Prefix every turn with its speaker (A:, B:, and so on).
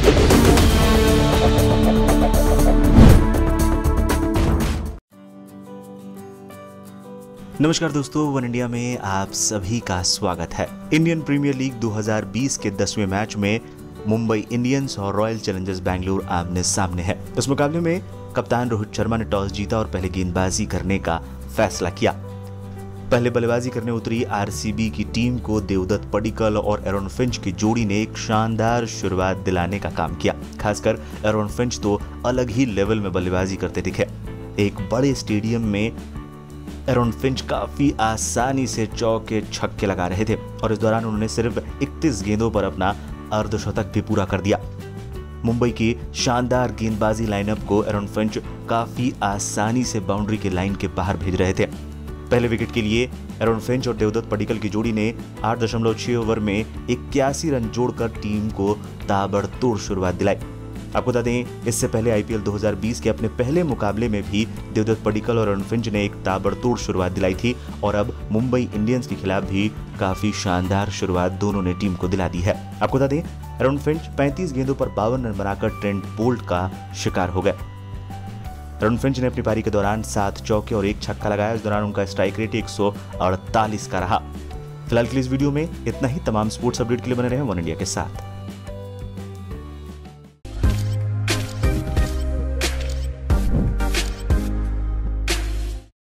A: नमस्कार दोस्तों, one India में आप सभी का स्वागत है। इंडियन प्रीमियर लीग 2020 के 10वें मैच में मुंबई इंडियंस और रॉयल चैलेंजर्स बैंगलोर आमने सामने है। इस मुकाबले में कप्तान रोहित शर्मा ने टॉस जीता और पहले गेंदबाजी करने का फैसला किया। पहले बल्लेबाजी करने उतरी आरसीबी की टीम को देवदत्त पडिक्कल और एरॉन फिंच की जोड़ी ने एक शानदार शुरुआत दिलाने का काम किया। खासकर एरॉन फिंच तो अलग ही लेवल में बल्लेबाजी करते दिखे। एक बड़े स्टेडियम में एरॉन फिंच काफी आसानी से चौके छक्के लगा रहे थे और इस दौरान उन्होंने सिर्फ 31 गेंदों पर अपना अर्धशतक भी पूरा कर दिया। मुंबई की शानदार गेंदबाजी लाइनअप को एरॉन फिंच काफी आसानी से बाउंड्री के लाइन के बाहर भेज रहे थे। पहले विकेट के लिए एरॉन फिंच और देवदत्त पडिक्कल की जोड़ी ने 8.6 ओवर में 81 रन जोड़कर टीम को ताबड़तोड़ शुरुआत दिलाई। आपको बता दें, इससे पहले आईपीएल 2020 के अपने पहले मुकाबले में भी देवदत्त पडिक्कल और एरॉन फिंच ने एक ताबड़तोड़ शुरुआत दिलाई थी और अब मुंबई इंडियंस के खिलाफ भी काफी शानदार शुरुआत दोनों ने टीम को दिला दी है। आपको बता दें, एरॉन फिंच 35 गेंदों पर 52 रन बनाकर ट्रेंट बोल्ट का शिकार हो गए। एरॉन फिंच ने अपनी पारी के दौरान 7 चौके और 1 छक्का लगाया। इस दौरान उनका स्ट्राइक रेट 148 का रहा। फिलहाल के लिए इस वीडियो में इतना ही। तमाम स्पोर्ट्स अपडेट के लिए बने रहे वन इंडिया के साथ।